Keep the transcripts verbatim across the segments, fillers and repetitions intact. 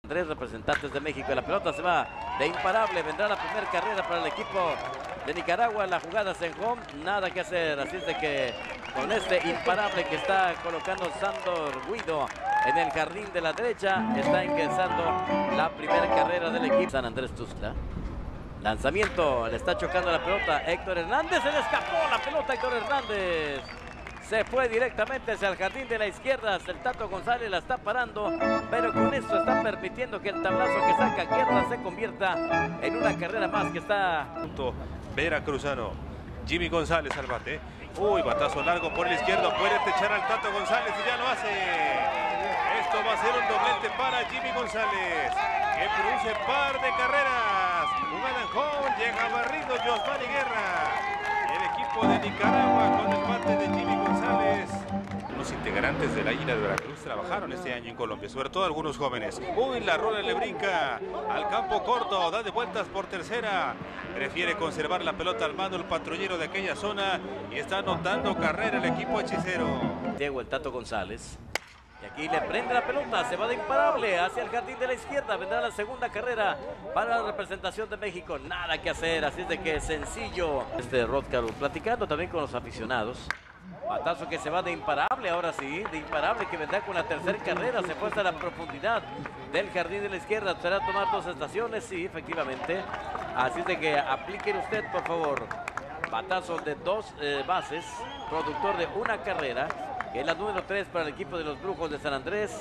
Tres representantes de México. La pelota se va de imparable. Vendrá la primera carrera para el equipo de Nicaragua. La jugada es en home. Nada que hacer. Así es de que con este imparable que está colocando Sandor Guido en el jardín de la derecha, está ingresando la primera carrera del equipo. San Andrés Tuxtla. Lanzamiento. Le está chocando la pelota Héctor Hernández. Se le escapó la pelota Héctor Hernández. Se fue directamente hacia el jardín de la izquierda. El Tato González la está parando, pero con esto está permitiendo que el tablazo que saca Guerra se convierta en una carrera más que está... Veracruzano. Jimmy González al bate. Uy, batazo largo por el izquierdo. Puede techar al Tato González y ya lo hace. Esto va a ser un doblete para Jimmy González, que produce par de carreras. Jugada en home. Llega barrido Josmani Guerra. Y el equipo de Nicaragua con el bate de Jimmy González. Los integrantes de la Águila de Veracruz trabajaron este año en Colombia, sobre todo algunos jóvenes. Uy, la rola le brinca al campo corto, da de vueltas por tercera. Prefiere conservar la pelota al mando el patrullero de aquella zona y está anotando carrera el equipo hechicero. Diego el Tato González. Y aquí le prende la pelota, se va de imparable hacia el jardín de la izquierda. Vendrá la segunda carrera para la representación de México. Nada que hacer, así es de que sencillo. Este Rodcar platicando también con los aficionados. Batazo que se va de imparable, ahora sí, de imparable que vendrá con la tercera carrera. Se fue hasta la profundidad del jardín de la izquierda. Será tomar dos estaciones, sí, efectivamente. Así es de que apliquen usted, por favor. Batazo de dos eh, bases, productor de una carrera, que es la número tres para el equipo de los Brujos de San Andrés.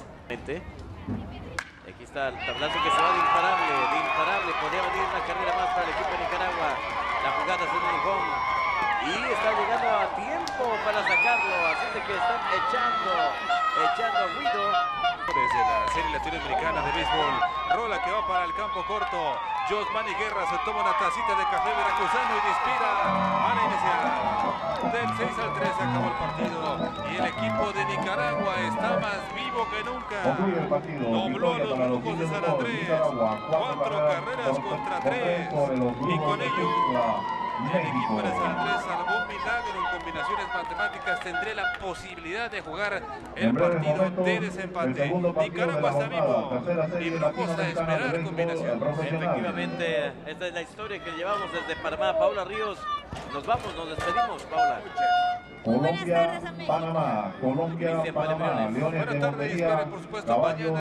Aquí está el tablazo que se va de imparable, de imparable. Podría venir una carrera más para el equipo de Nicaragua. La jugada es en el home. Y está llegando a tiempo para sacarlo. Así de que están echando, echando a Guido. Desde la serie latinoamericana de béisbol, rola que va para el campo corto. Josmani Guerra se toma una tacita de café veracruzano y dispara a la inicial. Del seis al tres se acabó el partido y el equipo de Nicaragua está más vivo que nunca. Dobló a los Brujos de San Andrés. Cuatro carreras contra tres. Y con ello el equipo de San Andrés salvó un milagro en combinaciones matemáticas. Tendré la posibilidad de jugar el partido de desempate. Nicaragua está vivo y Brujos a esperar combinación. Efectivamente, esta es la historia que llevamos desde Panamá. Paula Ríos, nos vamos, nos despedimos, Paula. Colombia, Panamá, Colombia, Panamá, Leones de Buenas tardes, Montería, por supuesto, mañana.